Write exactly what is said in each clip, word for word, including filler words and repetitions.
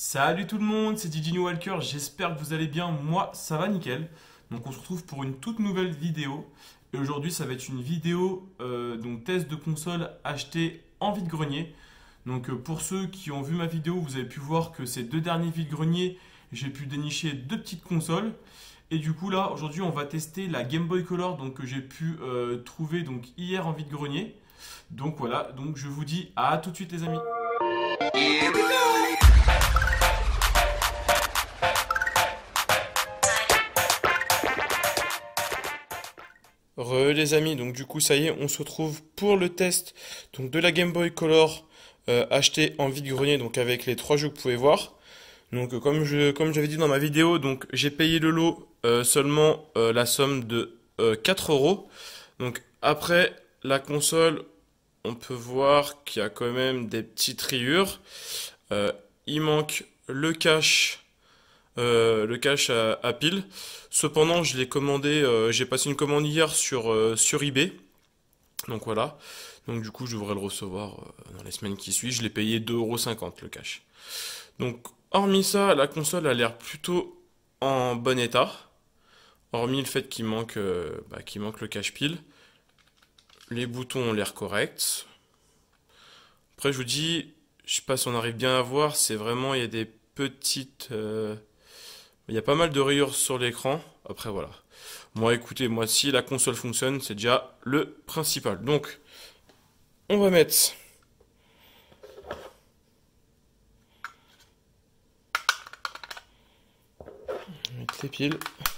Salut tout le monde, c'est Didini Walker, j'espère que vous allez bien, moi ça va nickel. Donc on se retrouve pour une toute nouvelle vidéo. Et aujourd'hui ça va être une vidéo euh, donc test de console achetée en vide-grenier. Donc euh, pour ceux qui ont vu ma vidéo, vous avez pu voir que ces deux derniers vide-greniers, j'ai pu dénicher deux petites consoles. Et du coup là aujourd'hui on va tester la Game Boy Color donc, que j'ai pu euh, trouver donc, hier en vide-grenier. Donc voilà, donc je vous dis à tout de suite les amis. Re les amis, donc du coup ça y est, on se retrouve pour le test donc, de la Game Boy Color euh, achetée en vide-grenier donc avec les trois jeux que vous pouvez voir. Donc euh, comme je comme j'avais dit dans ma vidéo, donc j'ai payé le lot euh, seulement euh, la somme de euh, quatre euros. Donc après la console, on peut voir qu'il y a quand même des petites rayures. Euh, il manque le cache euh, le cache à, à pile. Cependant, je l'ai commandé, euh, j'ai passé une commande hier sur, euh, sur eBay. Donc voilà. Donc du coup, je devrais le recevoir euh, dans les semaines qui suivent. Je l'ai payé deux euros cinquante le cache. Donc, hormis ça, la console a l'air plutôt en bon état. Hormis le fait qu'il manque, euh, bah, qu'il manque le cache pile. Les boutons ont l'air corrects. Après, je vous dis, je sais pas si on arrive bien à voir, c'est vraiment, il y a des petites... euh, il y a pas mal de rayures sur l'écran. Après, voilà. Moi, écoutez, moi, si la console fonctionne, c'est déjà le principal. Donc, on va mettre... on va mettre les piles.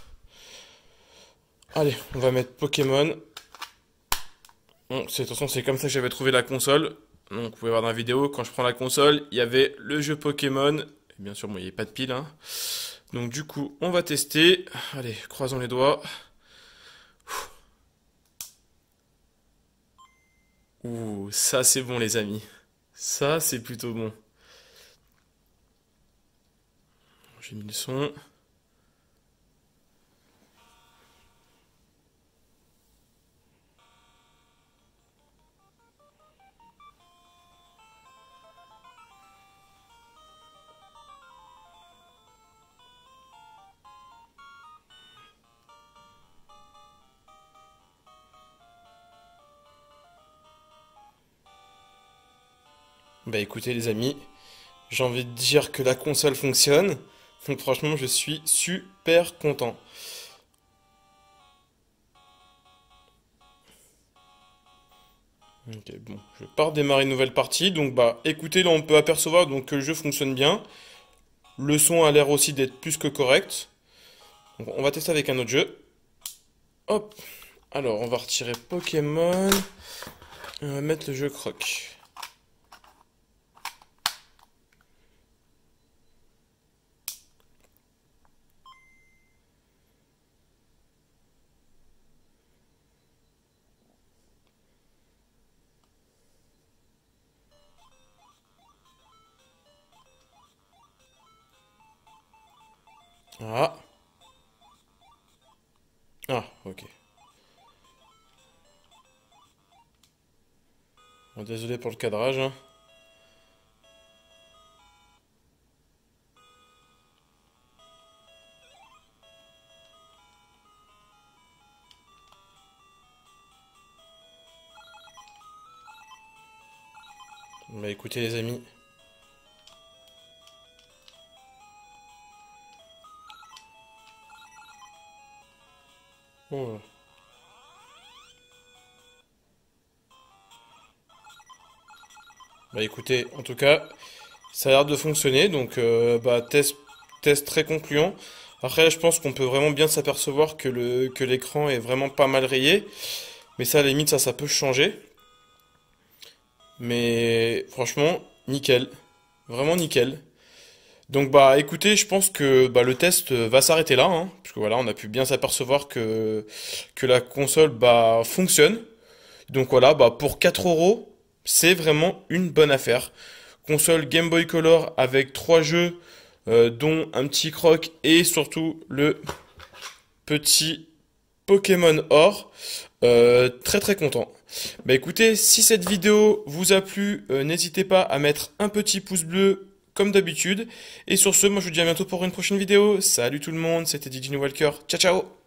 Allez, on va mettre Pokémon. Bon, c'est, de toute façon, c'est comme ça que j'avais trouvé la console. Donc, vous pouvez voir dans la vidéo, quand je prends la console, il y avait le jeu Pokémon. Et bien sûr, moi, il n'y avait pas de pile, hein. Donc du coup, on va tester. Allez, croisons les doigts. Ouh, ça c'est bon les amis. Ça c'est plutôt bon. J'ai mis le son. Bah écoutez les amis, j'ai envie de dire que la console fonctionne. Donc franchement, je suis super content. Ok, bon, je pars démarrer une nouvelle partie. Donc bah écoutez, là on peut apercevoir donc, que le jeu fonctionne bien. Le son a l'air aussi d'être plus que correct. Donc, on va tester avec un autre jeu. Hop. Alors, on va retirer Pokémon. On va mettre le jeu Croc. Ah. Ah, ok. Bon, désolé pour le cadrage, hein. Bah écoutez les amis. Oh. Bah écoutez, en tout cas, ça a l'air de fonctionner, donc euh, bah test, test très concluant. Après, je pense qu'on peut vraiment bien s'apercevoir que le que l'écran est vraiment pas mal rayé, mais ça, à la limite, ça, ça peut changer. Mais franchement, nickel, vraiment nickel. Donc bah écoutez, je pense que bah, le test va s'arrêter là, hein, puisque voilà, on a pu bien s'apercevoir que que la console bah fonctionne. Donc voilà, bah pour quatre euros, c'est vraiment une bonne affaire. Console Game Boy Color avec trois jeux, euh, dont un petit croc et surtout le petit Pokémon Or. Euh, très très content. Bah écoutez, si cette vidéo vous a plu, euh, n'hésitez pas à mettre un petit pouce bleu comme d'habitude. Et sur ce, moi je vous dis à bientôt pour une prochaine vidéo. Salut tout le monde, c'était Didino Walker. Ciao ciao!